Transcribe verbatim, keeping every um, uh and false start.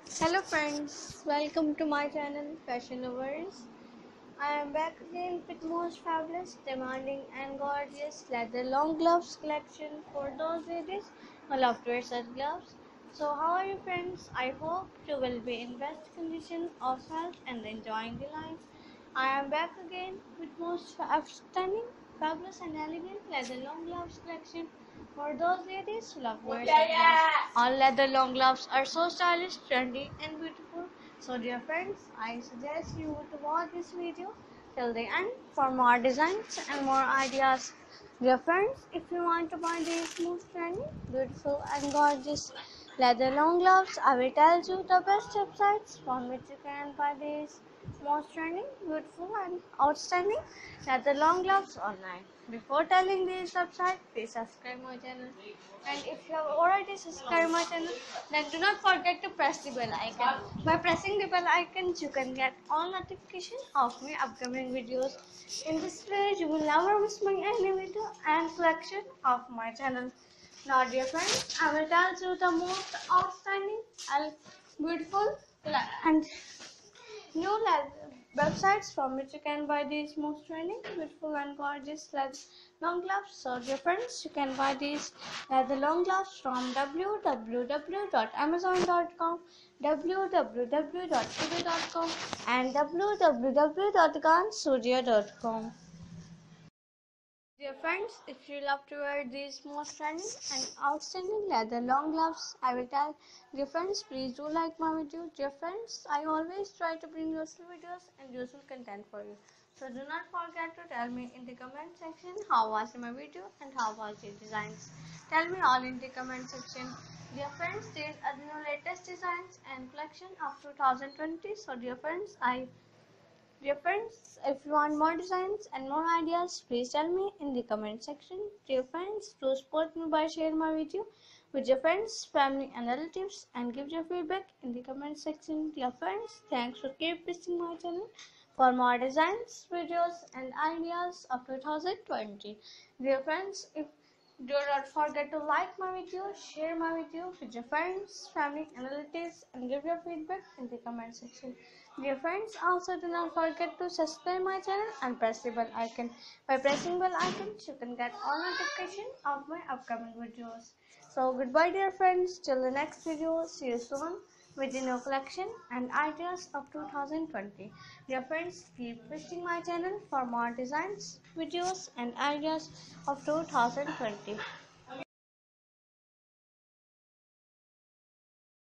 Hello friends, welcome to my channel Fashion Lovers. I am back again with most fabulous, demanding and gorgeous leather long gloves collection for those ladies who love to wear such gloves. So how are you friends? I hope you will be in best condition of health and enjoying the life. I am back again with most outstanding, fabulous and elegant leather long gloves collection for those ladies who love to wear such gloves. All leather long gloves are so stylish, trendy and beautiful. So dear friends, I suggest you to watch this video till the end for more designs and more ideas. Dear friends, if you want to buy these most trendy, beautiful and gorgeous leather long gloves, I will tell you the best websites from which you can buy these most trendy, beautiful and outstanding leather long gloves online. Before telling these website, please subscribe my channel. And if you have already subscribed my channel, then do not forget to press the bell icon. By pressing the bell icon, you can get all notifications of my upcoming videos. In this way, you will never miss my any video and collection of my channel. Now, dear friends, I will tell you the most outstanding and beautiful and new websites from which you can buy these most trending, beautiful and gorgeous leather long gloves. So dear friends, you can buy these leather long gloves from w w w dot amazon dot com, w w w dot ebay dot com and w w w dot ganstudio dot com. Dear friends, if you love to wear these most trending and outstanding leather long gloves, I will tell dear friends, please do like my video. Dear friends, I always try to bring useful videos and useful content for you. So do not forget to tell me in the comment section how was my video and how was the designs. Tell me all in the comment section. Dear friends, there are new latest designs and collection of two thousand twenty. So dear friends, I Dear friends, if you want more designs and more ideas, please tell me in the comment section. Dear friends, do support me by sharing my video with your friends, family and relatives and give your feedback in the comment section. Dear friends, thanks for keep visiting my channel for more designs, videos and ideas of two thousand twenty. Dear friends, if do not forget to like my video, share my video with your friends, family and relatives and give your feedback in the comment section. Dear friends, also do not forget to subscribe my channel and press the bell icon. By pressing bell icon, you can get all notifications of my upcoming videos. So goodbye dear friends, till the next video, see you soon with the new collection and ideas of two thousand twenty. Dear friends, keep visiting my channel for more designs, videos and ideas of two thousand twenty.